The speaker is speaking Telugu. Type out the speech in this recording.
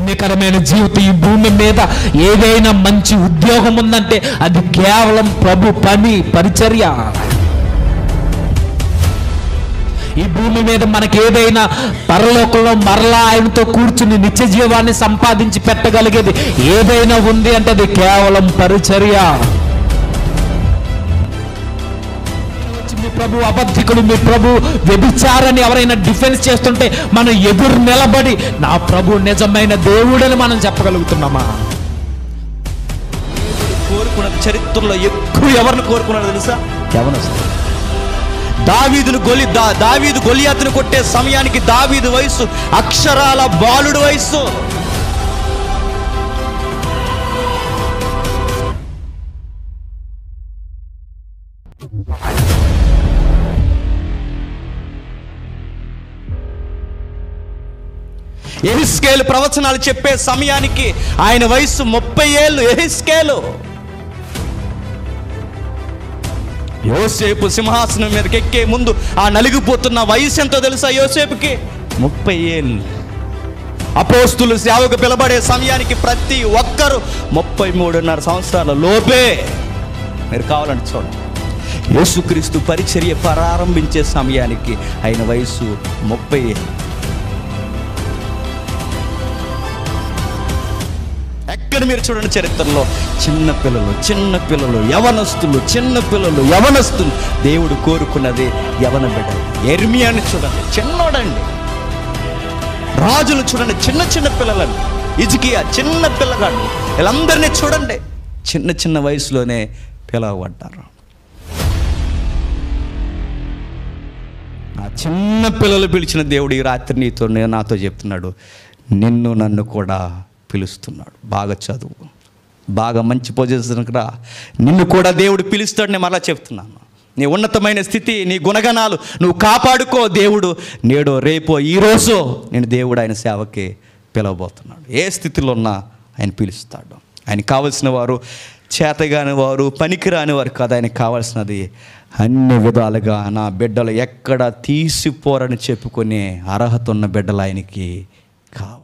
ధన్యకరమైన జీవితం ఈ భూమి మీద ఏదైనా మంచి ఉద్యోగం ఉందంటే అది కేవలం ప్రభు పని పరిచర్య. ఈ భూమి మీద మనకి ఏదైనా పరలోకంలో మరలా ఆయనతో కూర్చుని నిత్య జీవాన్ని సంపాదించి పెట్టగలిగేది ఏదైనా ఉంది అంటే అది కేవలం పరిచర్య. మీ ప్రభు అబద్ధికుడు, మీ ప్రభు వ్యభిచారాన్ని ఎవరైనా డిఫెన్స్ చేస్తుంటే మనం ఎదురు నిలబడి నా ప్రభు నిజమైన దేవుడని మనం చెప్పగలుగుతున్నామా? కోరుకున్నది చరిత్రలో ఎక్కువ ఎవరిని కోరుకున్నాడు తెలుసా? యవనస్తులు. దావీదు గొలియాతును కొట్టే సమయానికి దావీదు వయసు అక్షరాల బాలుడు వయసు. యెహెజ్కేలు ప్రవచనాలు చెప్పే సమయానికి ఆయన వయసు 30 ఏళ్ళు. యెహెజ్కేలు యోసేపు సింహాసనం మీదకి ఎక్కే ముందు ఆ నలిగిపోతున్న వయసు ఎంతో తెలుసా? యోసేపుకి 30 ఏళ్ళు. అపోస్తులు సేవకు పిలబడే సమయానికి ప్రతి ఒక్కరు 33.5 సంవత్సరాల లోపే. మీరు కావాలంటే చూడండి, యేసుక్రీస్తు పరిచర్య ప్రారంభించే సమయానికి ఆయన వయసు 30 ఏళ్ళు. ఎక్కడ మీరు చూడండి చరిత్రలో చిన్నపిల్లలు యవనస్తులు దేవుడు కోరుకున్నది యవన బిడ్డలు. యెర్మియాని చూడండి, చిన్నోడండి. రాజులు చూడండి, చిన్న పిల్లలండి. హిజ్కియా చిన్న పిల్లగాడు. వీళ్ళందరినీ చూడండి, చిన్న వయసులోనే పిలవబడ్డారు. ఆ చిన్న పిల్లలు పిలిచిన దేవుడు ఈ రాత్రి నాతో చెప్తున్నాడు, నన్ను కూడా పిలుస్తున్నాడు. బాగా చదువు, బాగా మంచి పొజిషన్కి రా, నిన్ను కూడా దేవుడు పిలుస్తాడు. నేను మరలా చెప్తున్నాను, నీ ఉన్నతమైన స్థితి, నీ గుణగణాలు నువ్వు కాపాడుకో. దేవుడు నేడో రేపో ఈరోజు నేను దేవుడు ఆయన సేవకి పిలవబోతున్నాడు. ఏ స్థితిలో ఉన్నా ఆయన పిలుస్తాడు. ఆయనకు కావలసిన వారు చేతగాని వారు, పనికిరాని వారు కాదు. ఆయనకు కావాల్సినది అన్ని విధాలుగా నా బిడ్డలు ఎక్కడ తీసిపోరని చెప్పుకునే అర్హత ఉన్న బిడ్డలు ఆయనకి కావాలి.